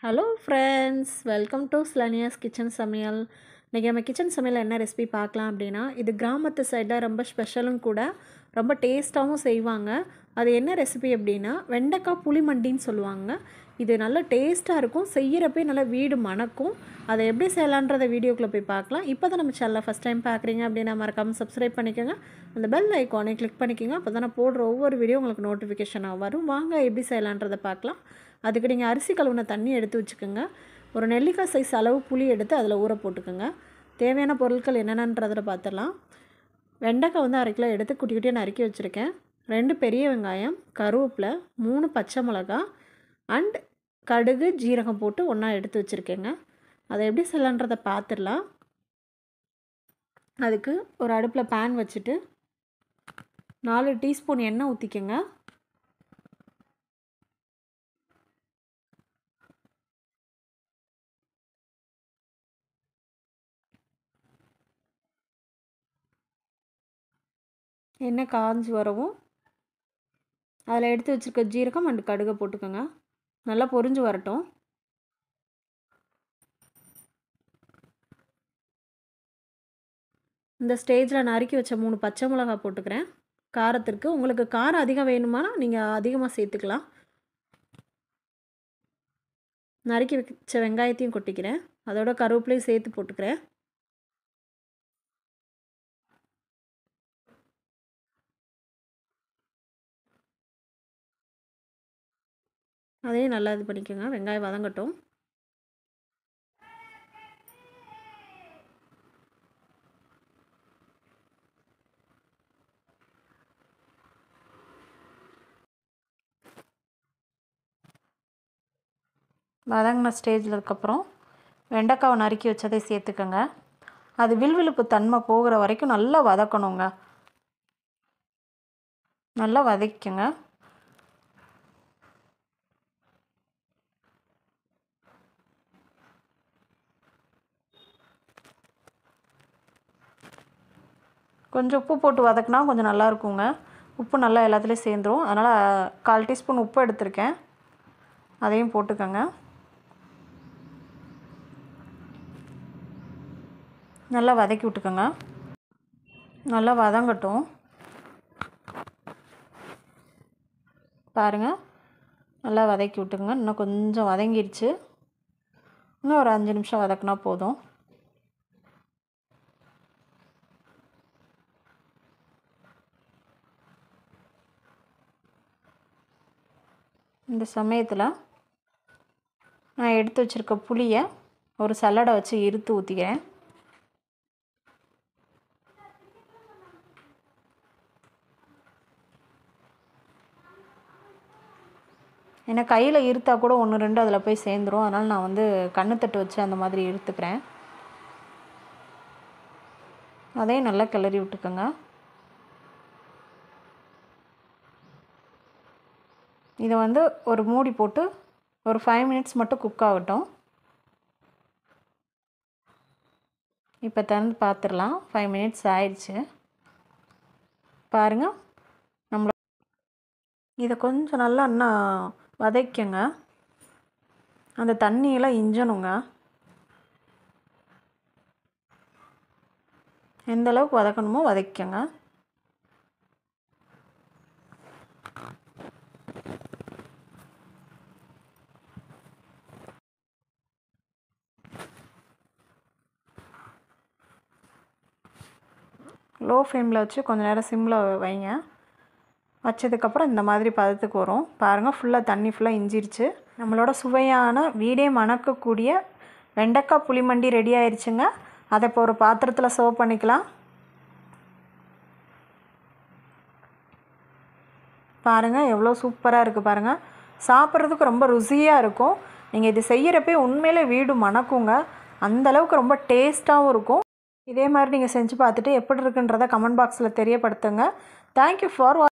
Hello friends, welcome to ஸ்லனியாஸ் kitchen சமையல். இன்றைக்கி நம்ம கிச்சன் சமையல் என்ன ரெசிபி பார்க்கலாம் அப்படின்னா, இது கிராமத்து சைடில் ரொம்ப ஸ்பெஷலும் கூட, ரொம்ப டேஸ்ட்டாகவும் செய்வாங்க. அது என்ன ரெசிபி அப்படின்னா, வெண்டைக்காய் புளிமண்டின்னு சொல்லுவாங்க. இது நல்ல டேஸ்ட்டாக இருக்கும், செய்கிறப்பே நல்லா வீடு மணக்கும். அதை எப்படி செய்யலான்றத வீடியோக்குள்ளே போய் பார்க்கலாம். இப்போ தான் நம்ம சேனலை ஃபஸ்ட் டைம் பார்க்குறீங்க அப்படின்னா மறக்காமல் சப்ஸ்கிரைப் பண்ணிக்கோங்க. அந்த பெல் ஐக்கானை கிளிக் பண்ணிக்கோங்க. அப்போ தான் நான் போடுற ஒவ்வொரு வீடியோ உங்களுக்கு நோட்டிஃபிகேஷனாக வரும். வாங்க எப்படி செய்யலான்றதை பார்க்கலாம். அதுக்கு நீங்கள் அரிசி கழுவுன தண்ணி எடுத்து வச்சுக்கோங்க. ஒரு நெல்லிக்காய் சைஸ் அளவு புளி எடுத்து அதில் ஊற போட்டுக்கோங்க. தேவையான பொருட்கள் என்னென்னன்றதில் பார்த்துடலாம். வெண்டைக்காய் வந்து 1/2 கிலோ எடுத்து குட்டி குட்டியாக நறுக்கி வச்சுருக்கேன். 2 பெரிய வெங்காயம், கருவேப்பிலை, 3 பச்சை மிளகா அண்ட் கடுகு ஜீரகம் போட்டு ஒன்றா எடுத்து வச்சுருக்கேங்க. அதை எப்படி செய்யலான்றதை பார்த்துடலாம். அதுக்கு ஒரு அடுப்பில் பேன் வச்சுட்டு 4 டீஸ்பூன் எண்ணெய் ஊற்றிக்கோங்க. எண்ணெய் காஞ்சி வரவும் அதில் எடுத்து வச்சுருக்க ஜீரகம் அண்டு கடுகை போட்டுக்கோங்க. நல்லா பொரிஞ்சு வரட்டும். இந்த ஸ்டேஜில் நறுக்கி வச்ச 3 பச்சை மிளகாய் போட்டுக்கிறேன். காரத்திற்கு உங்களுக்கு காரம் அதிகம் வேணுமானா நீங்கள் அதிகமாக சேர்த்துக்கலாம். நறுக்கி வச்ச வெங்காயத்தையும் கொட்டிக்கிறேன். அதோட கருவேப்பிலையும் சேர்த்து போட்டுக்கிறேன். அதையும் நல்லா இது பண்ணிக்கோங்க. வெங்காயம் வதங்கட்டும். வதங்கின ஸ்டேஜில் அதுக்கப்புறம் வெண்டைக்காவை நறுக்கி வச்சதை சேர்த்துக்கோங்க. அது வில்விழுப்பு தன்மை போகிற வரைக்கும் நல்லா வதக்கணுங்க. நல்லா வதக்கிக்கோங்க. கொஞ்சம் உப்பு போட்டு வதக்கினா கொஞ்சம் நல்லா இருக்குங்க. உப்பு நல்லா எல்லாத்துலேயும் சேர்ந்துடும். அதனால் 1/4 டீஸ்பூன் உப்பு எடுத்திருக்கேன். அதையும் போட்டுக்கோங்க. நல்லா வதக்கி விட்டுக்கோங்க. நல்லா வதங்கட்டும். பாருங்கள், நல்லா வதக்கி விட்டுக்கோங்க. இன்னும் கொஞ்சம் வதங்கிடுச்சு. இன்னும் ஒரு 5 நிமிஷம் வதக்கினா போதும். இந்த சமயத்தில் நான் எடுத்து வச்சுருக்க புளியை ஒரு சல்லடை வச்சு இறுத்து ஊற்றிக்கிறேன். ஏன்னா கையில் இறுத்தா கூட 1, 2 அதில் போய் சேர்ந்துடும். அதனால் நான் வந்து கண்ணுத்தட்டு வச்சு அந்த மாதிரி இறுத்துக்கிறேன். அதையும் நல்லா கிளறி விட்டுக்கோங்க. இதை வந்து ஒரு மூடி போட்டு ஒரு 5 மினிட்ஸ் மட்டும் குக் ஆகட்டும். இப்போ திறந்து பார்த்துடலாம். 5 மினிட்ஸ் ஆயிடுச்சு. பாருங்கள், இதை கொஞ்சம் நல்லா இன்னும் வதக்கிங்க. அந்த தண்ணியெல்லாம் இஞ்சணுங்க. எந்த அளவுக்கு வதக்கணுமோ வதக்கிங்க. லோ ஃப்ளேமில் வச்சு கொஞ்சம் நேரம் சிம்மில் வைங்க. வச்சதுக்கப்புறம் இந்த மாதிரி பதத்துக்கு வரும். பாருங்கள், ஃபுல்லாக தண்ணி ஃபுல்லாக இஞ்சிருச்சு. நம்மளோட சுவையான வீடே மணக்கக்கூடிய வெண்டைக்காய் புளிமண்டி ரெடி ஆயிடுச்சுங்க. அதை இப்போ ஒரு பாத்திரத்தில் சர்வ் பண்ணிக்கலாம். பாருங்கள், எவ்வளோ சூப்பராக இருக்குது பாருங்கள். சாப்பிட்றதுக்கு ரொம்ப ருசியாக இருக்கும். நீங்கள் இது செய்கிறப்பே உண்மையிலே வீடு மணக்குங்க. அந்தளவுக்கு ரொம்ப டேஸ்ட்டாகவும் இருக்கும். இதே மாதிரி நீங்கள் செஞ்சு பார்த்துட்டு எப்படி இருக்குன்றதை கமெண்ட் பாக்ஸில் தெரியப்படுத்துங்க. Thank you for